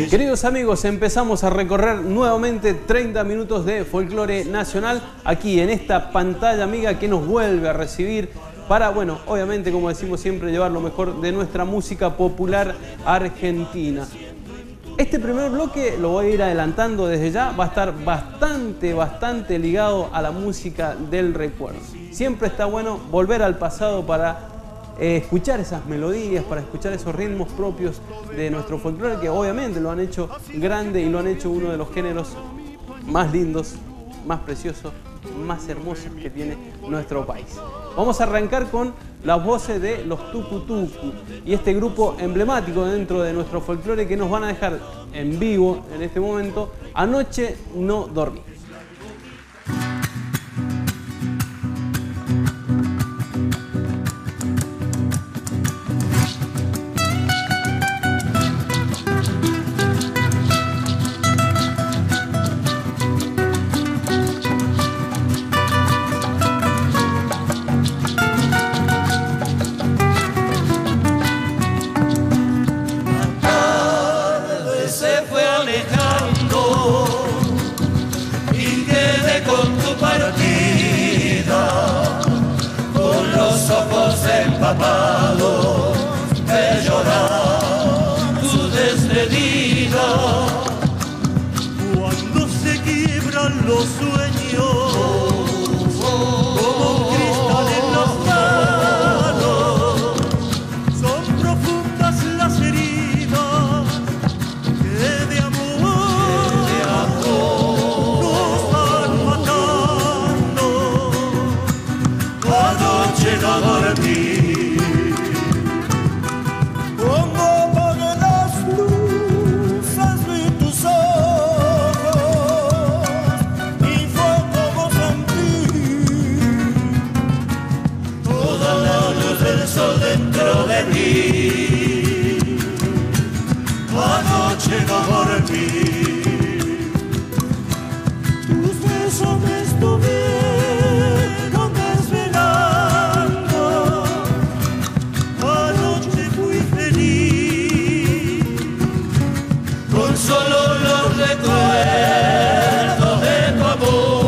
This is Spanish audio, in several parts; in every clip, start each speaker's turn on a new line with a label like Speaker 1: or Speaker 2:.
Speaker 1: Queridos amigos, empezamos a recorrer nuevamente 30 minutos de folclore nacional aquí en esta pantalla amiga que nos vuelve a recibir para, bueno, obviamente, como decimos siempre, llevar lo mejor de nuestra música popular argentina. Este primer bloque, lo voy a ir adelantando desde ya, va a estar bastante ligado a la música del recuerdo. Siempre está bueno volver al pasado para escuchar esas melodías, para escuchar esos ritmos propios de nuestro folclore, que obviamente lo han hecho grande y lo han hecho uno de los géneros más lindos, más preciosos, más hermosos que tiene nuestro país. Vamos a arrancar con las voces de los Tucu Tucu y este grupo emblemático dentro de nuestro folclore que nos van a dejar en vivo en este momento, Anoche no dormí.
Speaker 2: Empapados de llorar tu despedida. Cuando se quiebran los sueños como un cristal en las manos, son profundas las heridas que de amor nos van matando. Anoche no dormí. Anoche no dormí, tus besos me estuvieron desvelando. Anoche fui feliz con solo los recuerdos de tu amor.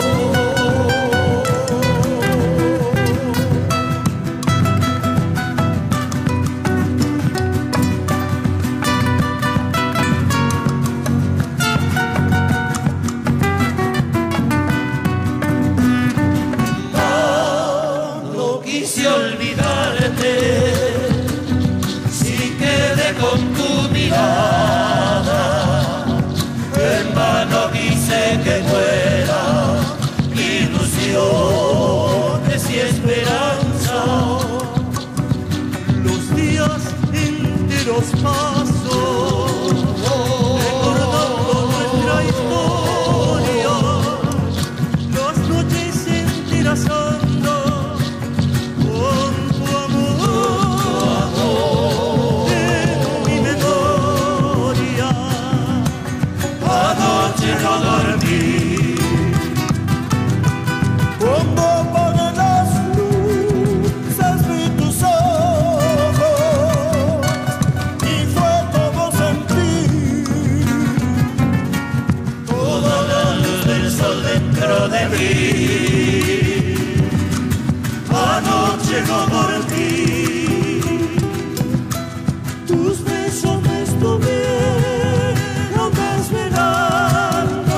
Speaker 2: Y esperanza, los días enteros paso recordando nuestra historia, las noches enteras ando con tu amor en mi memoria. Anoche no dormí. Anoche no dormí, tus besos me estuvieron desvelando.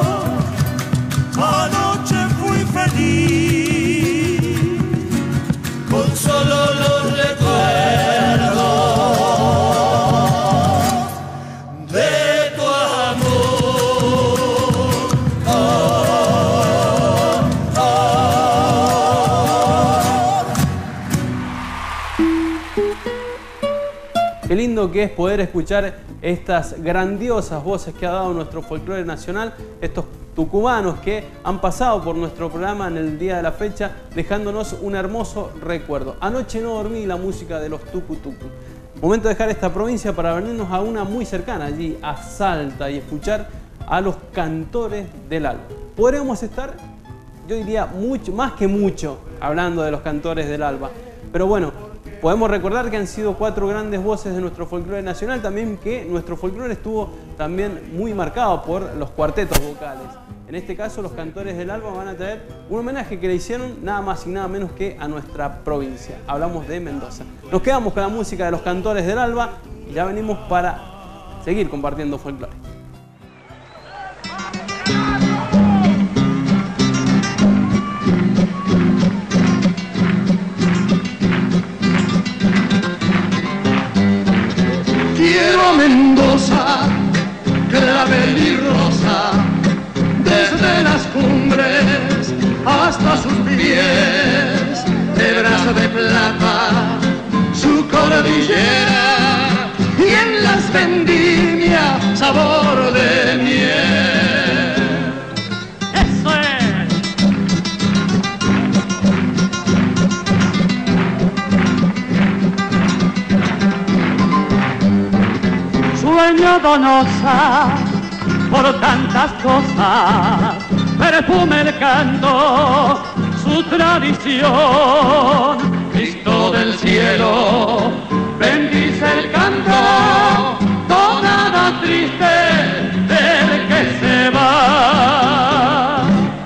Speaker 2: Anoche fui feliz con solo los recuerdos de tu amor.
Speaker 1: Qué lindo que es poder escuchar estas grandiosas voces que ha dado nuestro folclore nacional, estos tucumanos que han pasado por nuestro programa en el día de la fecha, dejándonos un hermoso recuerdo. Anoche no dormí, la música de los Tucu Tucu. Momento de dejar esta provincia para venirnos a una muy cercana, allí a Salta, y escuchar a los cantores del alba. Podríamos estar, yo diría, mucho, más que mucho, hablando de los cantores del alba. Pero bueno, podemos recordar que han sido 4 grandes voces de nuestro folclore nacional, también que nuestro folclore estuvo también muy marcado por los cuartetos vocales. En este caso, los Cantores del Alba van a traer un homenaje que le hicieron nada más y nada menos que a nuestra provincia. Hablamos de Mendoza. Nos quedamos con la música de los Cantores del Alba y ya venimos para seguir compartiendo folclore.
Speaker 2: Quiero a Mendoza, clavel y rosa, desde las cumbres hasta sus pies, de brazo de plata, su cordillera, y en las vendimias sabor de miel. ¡Eso es! Sueño donosa por tantas cosas, perfume el canto, su tradición. Cristo del cielo bendice el canto, tonada triste del que se va.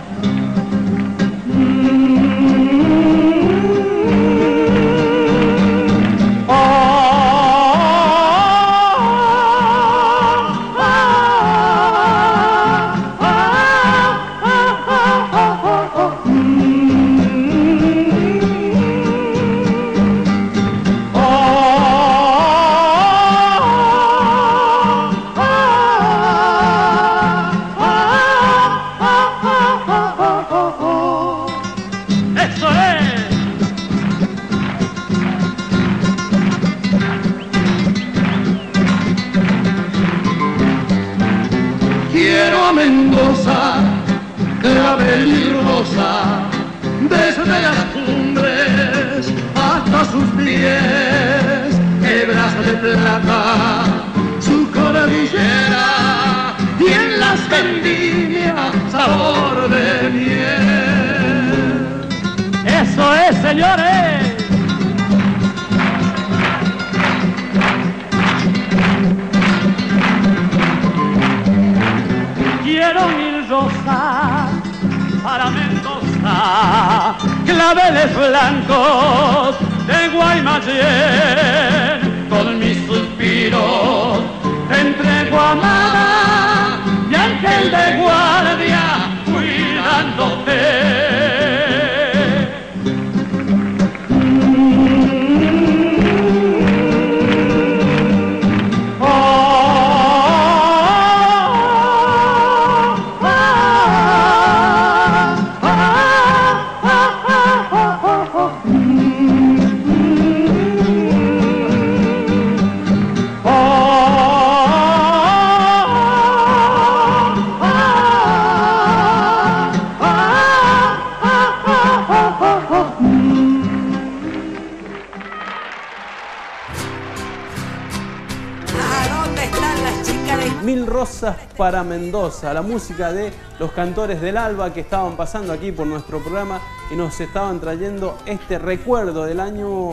Speaker 2: Mendoza, clavel y rosa, desde las cumbres hasta sus pies, hebras de plata, su cordillera, y en las vendimias sabor de miel. ¡Eso es, señores! Quiero 1000 rosas para Mendoza, claveles blancos de Guaymallén, con mis suspiros te entrego, amada, mi ángel de guardia cuidándote.
Speaker 1: Para Mendoza, la música de los Cantores del Alba que estaban pasando aquí por nuestro programa y nos estaban trayendo este recuerdo del año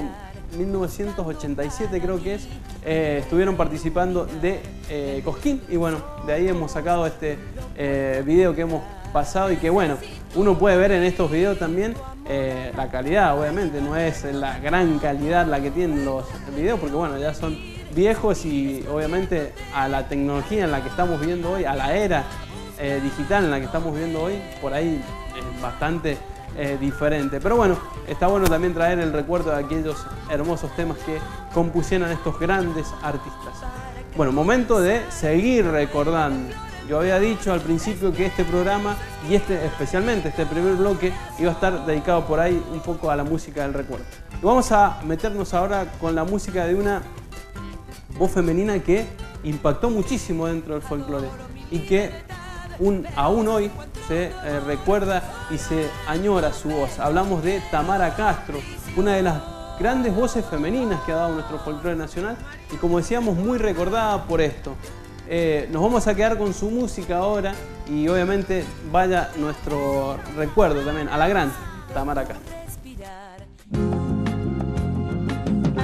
Speaker 1: 1987, creo que es. Estuvieron participando de Cosquín y bueno, de ahí hemos sacado este video que hemos pasado y que bueno, uno puede ver en estos videos también la calidad, obviamente no es la gran calidad la que tienen los videos porque bueno, ya son viejos y obviamente a la tecnología en la que estamos viviendo hoy, a la era digital en la que estamos viviendo hoy, por ahí es bastante diferente. Pero bueno, está bueno también traer el recuerdo de aquellos hermosos temas que compusieron estos grandes artistas. Bueno, momento de seguir recordando. Yo había dicho al principio que este programa y especialmente este primer bloque iba a estar dedicado por ahí un poco a la música del recuerdo. Y vamos a meternos ahora con la música de una voz femenina que impactó muchísimo dentro del folclore y que aún hoy se recuerda y se añora su voz. Hablamos de Tamara Castro, una de las grandes voces femeninas que ha dado nuestro folclore nacional y como decíamos muy recordada por esto. Nos vamos a quedar con su música ahora y obviamente vaya nuestro recuerdo también a la gran Tamara Castro.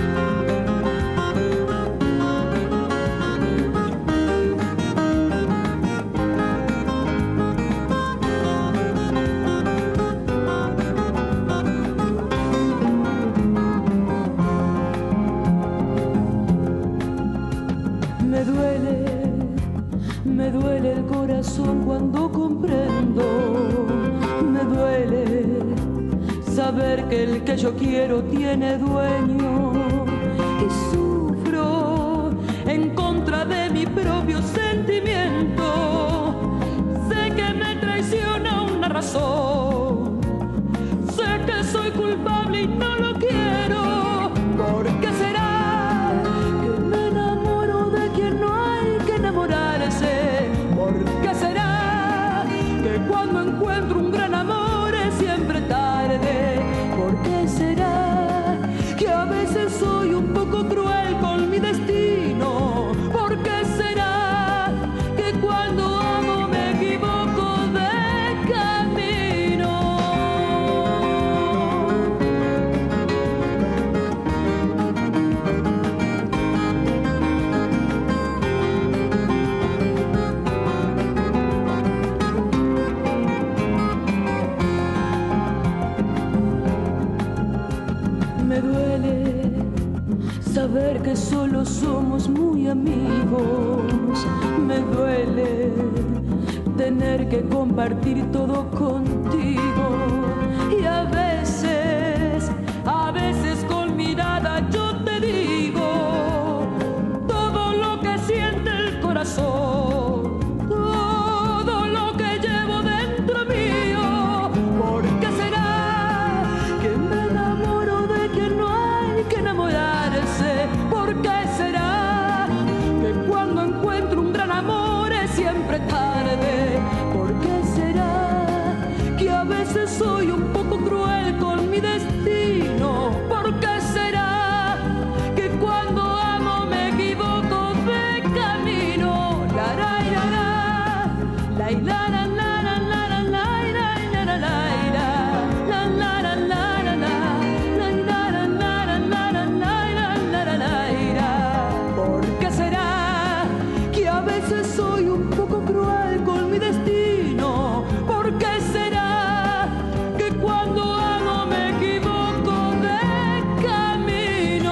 Speaker 3: corazón cuando comprendo. Me duele saber que el que yo quiero tiene dueño. Y sufro en contra de mi propio sentimiento. Sé que me traiciona una razón. Sé que soy culpable y no lo quiero. ¿Por qué será que me enamoro de quien no hay que enamorarse? ¿Por qué será que cuando encuentro un gran amor es siempre tarde? ¿Por qué será que a veces soy un poco cruel con mi destino? ¿Por qué será que cuando amo me equivoco de camino? Me duele saber que solo somos muy amigos. Me duele tener que compartir todo contigo. Y a veces con mirada yo te digo todo lo que siente el corazón, todo lo que llevo dentro mío. ¿Por qué será que me enamoro de quien no hay que enamorarse? ¿Por qué será que cuando encuentro un gran amor es siempre tarde? ¿Por qué será que a veces soy un poco cruel con mi destino? ¿Por qué será que cuando amo me equivoco de camino? La la la la la la la la la la la la la. ¿Por qué será que a veces soy un poco cruel con mi destino? ¿Por qué será que cuando amo me equivoco de camino?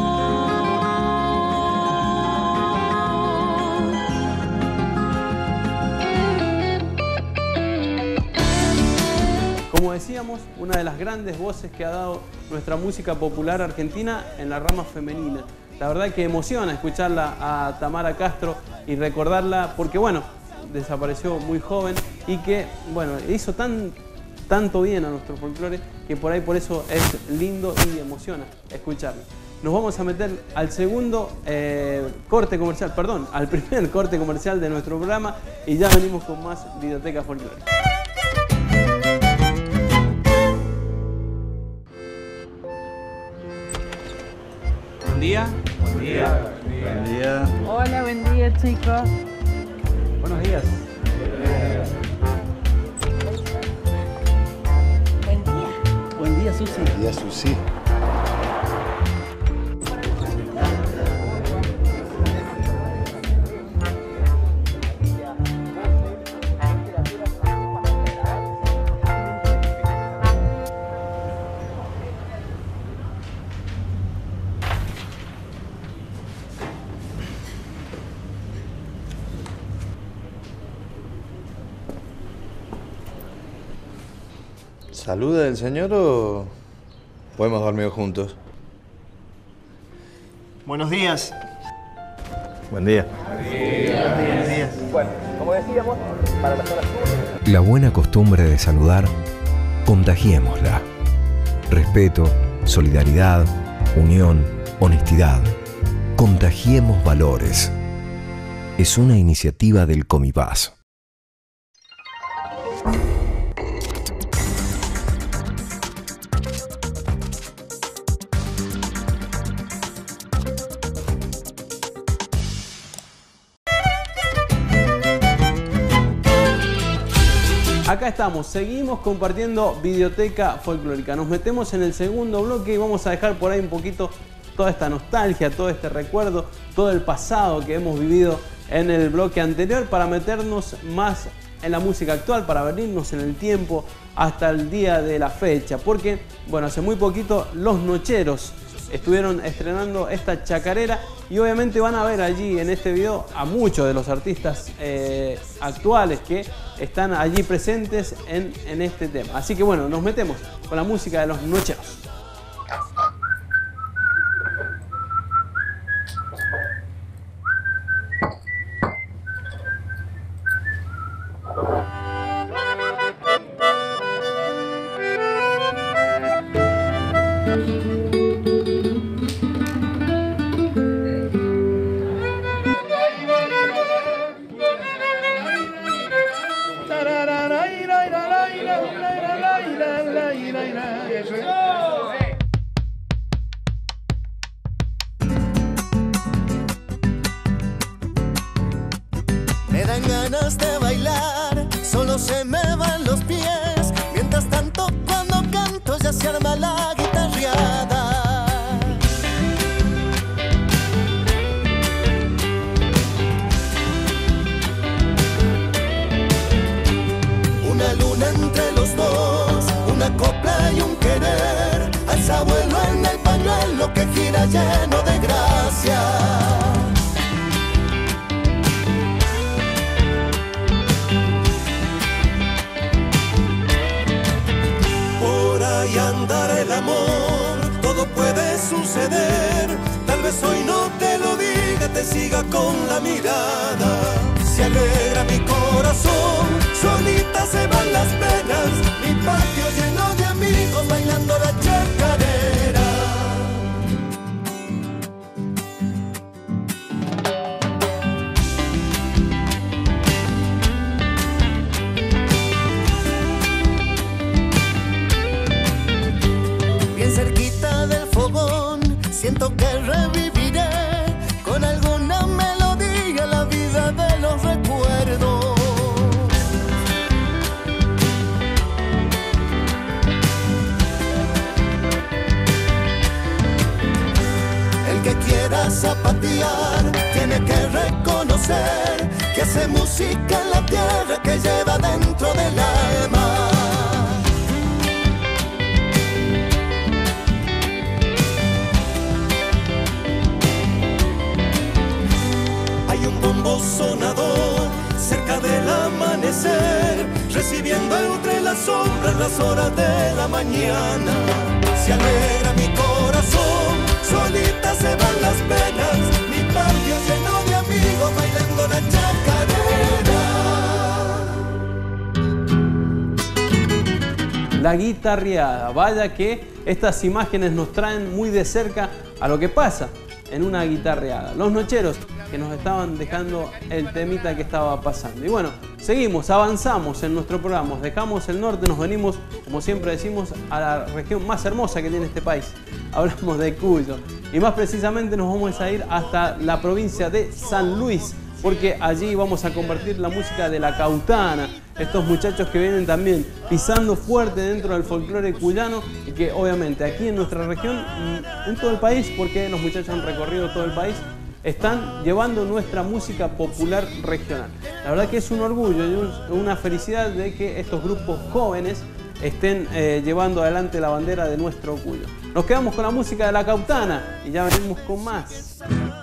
Speaker 1: Como decíamos, una de las grandes voces que ha dado nuestra música popular argentina en la rama femenina. La verdad que emociona escucharla a Tamara Castro y recordarla porque, bueno, desapareció muy joven y que, bueno, hizo tanto bien a nuestro folclore que por eso es lindo y emociona escucharla. Nos vamos a meter al segundo corte comercial, perdón, al primer corte comercial de nuestro programa y ya venimos con más Videoteca Folclórica.
Speaker 4: Buen día. Buen día.
Speaker 5: Buen día.
Speaker 6: Hola, buen día, chicos.
Speaker 1: Buenos días.
Speaker 6: Buen día.
Speaker 5: Buen día, Susi.
Speaker 7: Buen día, Susi. ¿Saluda el señor o podemos dormir juntos?
Speaker 5: Buenos días.
Speaker 7: Buen día.
Speaker 5: Buenos días.
Speaker 8: Bueno, como decíamos, para las zonas sur.
Speaker 9: La buena costumbre de saludar, contagiémosla. Respeto, solidaridad, unión, honestidad. Contagiemos valores. Es una iniciativa del Comipaz.
Speaker 1: Acá estamos, seguimos compartiendo Videoteca Folclórica. Nos metemos en el segundo bloque y vamos a dejar por ahí un poquito toda esta nostalgia, todo este recuerdo, todo el pasado que hemos vivido en el bloque anterior para meternos más en la música actual, para venirnos en el tiempo hasta el día de la fecha. Porque, bueno, hace muy poquito los Nocheros estuvieron estrenando esta chacarera y obviamente van a ver allí en este video a muchos de los artistas actuales que están allí presentes en este tema. Así que bueno, nos metemos con la música de los nocheros.
Speaker 10: Me dan ganas de bailar, solo se me van los pies. Mientras tanto, cuando canto ya se arma la guitarreada. Una luna entre los dos, una copla y un querer. Alza vuelo en el pañuelo que gira lleno de gracia. Y andar el amor, todo puede suceder. Tal vez hoy no te lo diga, te siga con la mirada. Se alegra mi corazón, solita se van las penas. Mi patio lleno de amigos bailando la chacarera. Cerquita del fogón, siento que reviviré con alguna melodía la vida de los recuerdos. El que quiera zapatear tiene que reconocer que hace música en la tierra que lleva dentro del alma. Sonador cerca del amanecer, recibiendo entre las sombras las horas de la mañana. Se alegra mi corazón, solita se van las penas. Mi patio lleno de amigos bailando la chacarera.
Speaker 1: La guitarreada, vaya que estas imágenes nos traen muy de cerca a lo que pasa en una guitarreada. Los nocheros que nos estaban dejando el temita que estaba pasando. Y bueno, seguimos, avanzamos en nuestro programa, dejamos el norte, nos venimos, como siempre decimos, a la región más hermosa que tiene este país. Hablamos de Cuyo. Y más precisamente nos vamos a ir hasta la provincia de San Luis, porque allí vamos a compartir la música de la cautana. Estos muchachos que vienen también pisando fuerte dentro del folclore cuyano y que obviamente aquí en nuestra región, en todo el país, porque los muchachos han recorrido todo el país, están llevando nuestra música popular regional. La verdad que es un orgullo y una felicidad de que estos grupos jóvenes estén llevando adelante la bandera de nuestro Cuyo. Nos quedamos con la música de la cautana y ya venimos con más.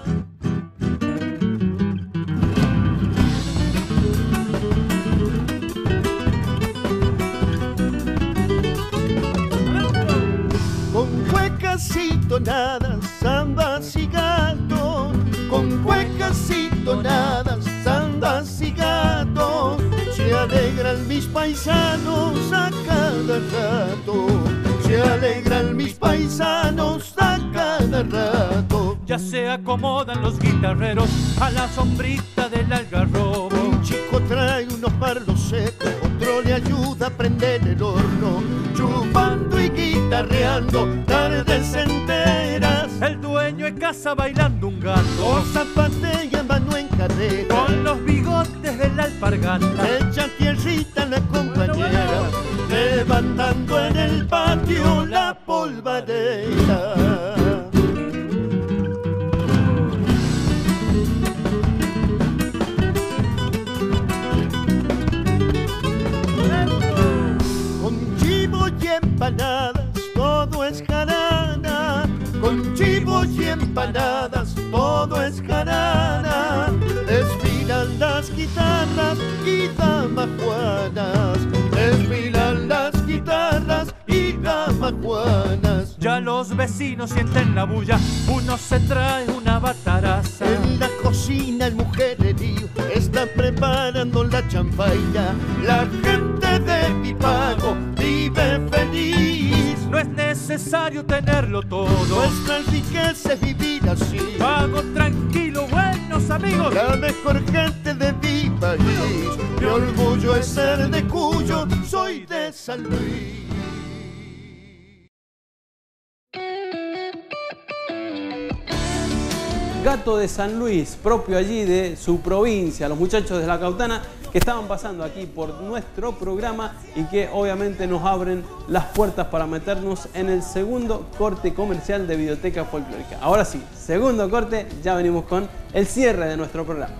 Speaker 10: Y tonadas, zambas y gatos, con cuecas y tonadas, zambas y gatos, se alegran mis paisanos a cada rato, se alegran mis paisanos a cada rato.
Speaker 2: Ya se acomodan los guitarreros a la sombrita del algarrobo.
Speaker 10: Un chico trae unos marlos secos, otro le ayuda a prender el horno, chupando y guitarreando tardes enteras.
Speaker 2: El dueño de casa bailando un gato,
Speaker 10: zapatea mano en carrera,
Speaker 2: con los bigotes de la alpargata,
Speaker 10: echa tierrita la compañera, levantando en el patio la polvadera. Con chivo y empanadas todo es jarana, con chivo y empanadas, todo es jarana. Desfilan las guitarras y damajuanas, desfilan las guitarras y damajuanas.
Speaker 2: Ya los vecinos sienten la bulla, uno se trae una bataraza.
Speaker 10: En la cocina el mujererío está preparando la champaña. La gente de mi pago vive feliz.
Speaker 2: No es necesario tenerlo todo,
Speaker 10: Nuestra riqueza es vivir así.
Speaker 2: Pago tranquilo, buenos amigos.
Speaker 10: La mejor gente de mi país. Mi orgullo es ser de Cuyo, soy de San Luis.
Speaker 1: Gato de San Luis, propio allí de su provincia, los muchachos de La Cautana que estaban pasando aquí por nuestro programa y que obviamente nos abren las puertas para meternos en el segundo corte comercial de Videoteca Folclórica. Ahora sí, segundo corte, ya venimos con el cierre de nuestro programa.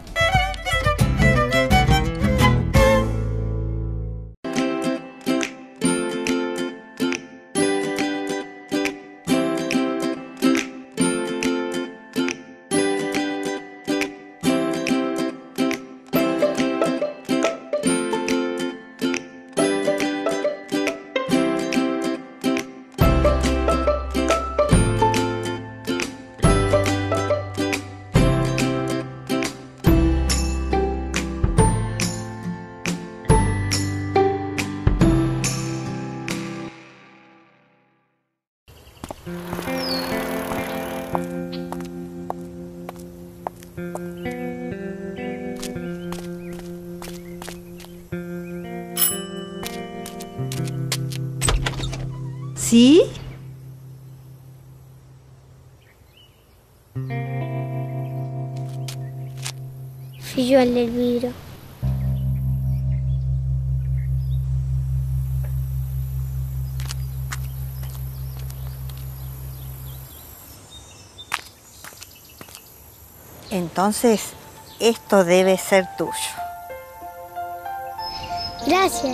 Speaker 6: ¿Sí?
Speaker 11: Fui yo el del vidrio.
Speaker 6: Entonces, esto debe ser tuyo.
Speaker 11: Gracias.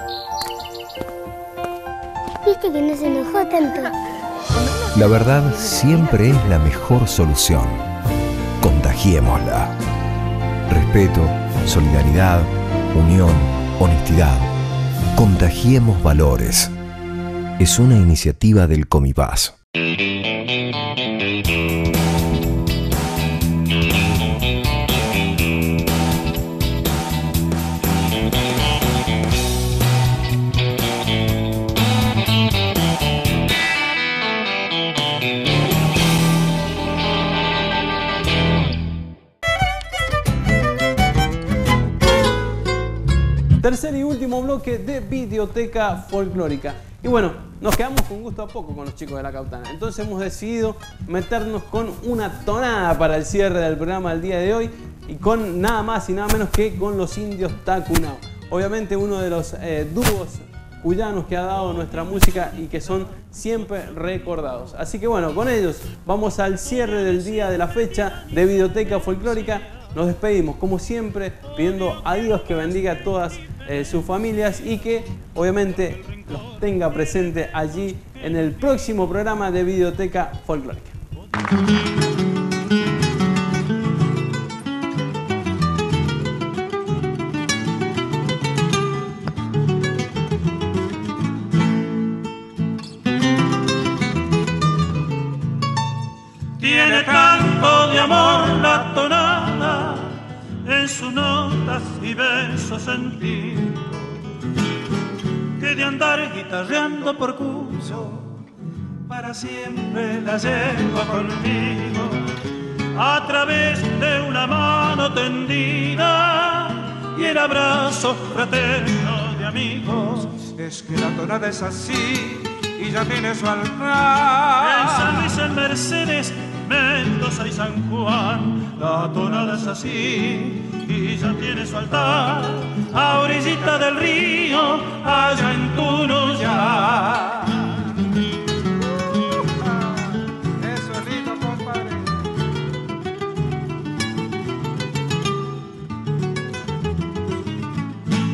Speaker 11: Viste que no se enojó tanto.
Speaker 9: La verdad siempre es la mejor solución. Contagiémosla. Respeto, solidaridad, unión, honestidad. Contagiemos valores. Es una iniciativa del Comipaz.
Speaker 1: Tercer y último bloque de Videoteca Folclórica. Y bueno, nos quedamos con gusto a poco con los chicos de La Cautana. Entonces hemos decidido meternos con una tonada para el cierre del programa del día de hoy. Y con nada más y nada menos que con los Indios Tacunao. Obviamente uno de los dúos cuyanos que ha dado nuestra música y que son siempre recordados. Así que bueno, con ellos vamos al cierre del día de la fecha de Videoteca Folclórica. Nos despedimos, como siempre, pidiendo a Dios que bendiga a todas sus familias y que obviamente los tenga presente allí en el próximo programa de Videoteca Folclórica.
Speaker 2: Tiene tanto de amor la tonada en sus notas y versos sentidos, que de andar guitarreando por Cuyo para siempre la llevo conmigo, a través de una mano tendida y el abrazo fraterno de amigos.
Speaker 12: Es que la tonada es así y ya tiene su altar.
Speaker 2: En San Luis, en Mercedes, Mendoza y San Juan, la tonada es así y ya tiene su altar, a orillita del río, allá en Tunuyá.
Speaker 12: Eso es lindo, compadre.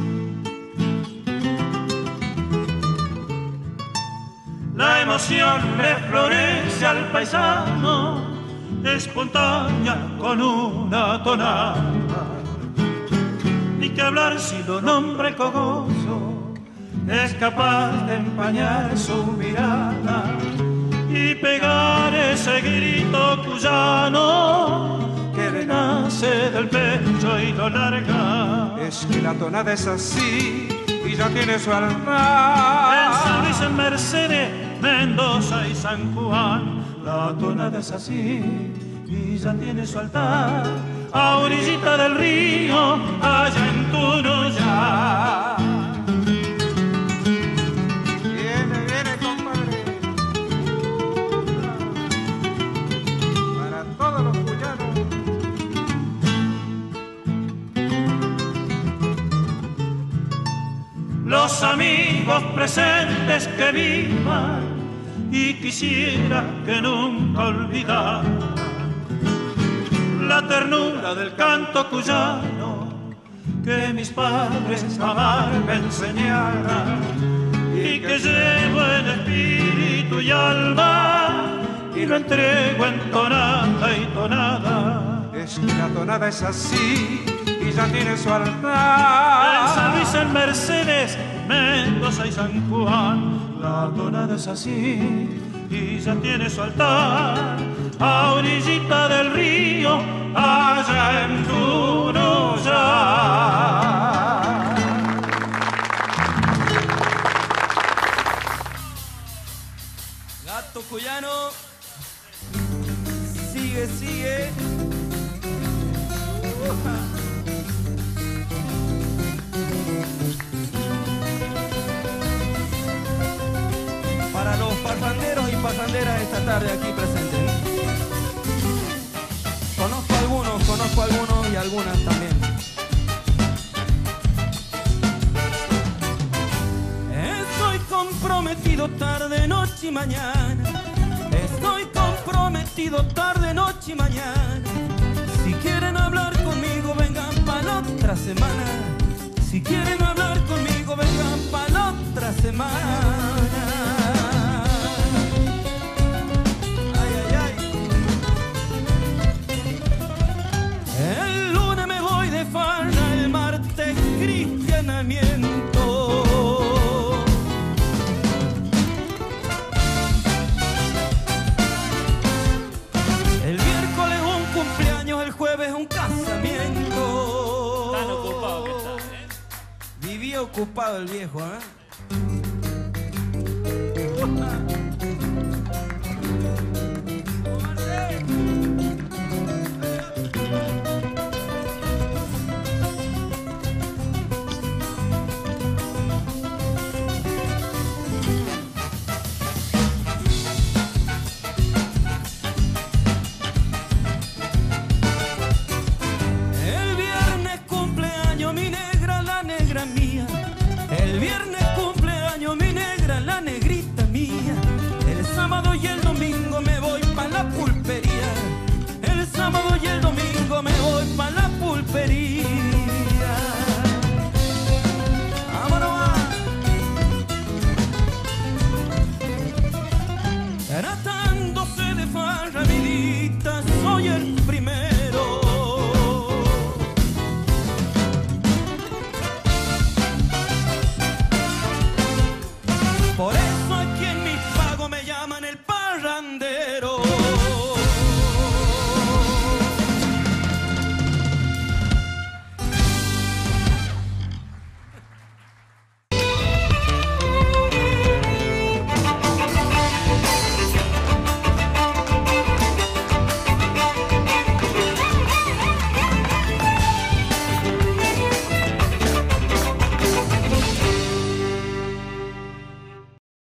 Speaker 2: La emoción le florece al paisano, espontánea con una tonada. Ni que hablar si lo nombra con gozo, es capaz de empañar su mirada y pegar ese grito cuyano que le nace del pecho y lo larga.
Speaker 12: Es que la tonada es así y ya tiene su altar.
Speaker 2: En San Luis, en Mercedes, Mendoza y San Juan, la tonada es así y ya tiene su altar. A orillita del río, allá en Tunuyá.
Speaker 12: Viene, compadre. Para todos los cuyanos.
Speaker 2: Los amigos presentes que vivan y quisiera que nunca olvidara la ternura del canto cuyano que mis padres jamás me enseñaran y que llevo en espíritu y alma y lo entrego en tonada y tonada.
Speaker 12: Es que la tonada es así y ya tiene su altar.
Speaker 2: En San Luis, en Mercedes, Mendoza y San Juan, la tonada es así y ya tiene su altar. A orillita del río, allá en Tunuyá.
Speaker 13: Gato cuyano, sigue. Para los parranderos y parranderas esta tarde aquí presentes. Conozco algunos y algunas también. Estoy comprometido tarde, noche y mañana. Estoy comprometido tarde, noche y mañana. Si quieren hablar conmigo, vengan para la otra semana. Si quieren hablar conmigo, vengan para la otra semana. El lunes me voy de farra, el martes cristianamiento. El miércoles un cumpleaños, el jueves un casamiento.
Speaker 4: Tan ocupado que está, ¿eh?
Speaker 13: Vivía ocupado el viejo, ¿eh?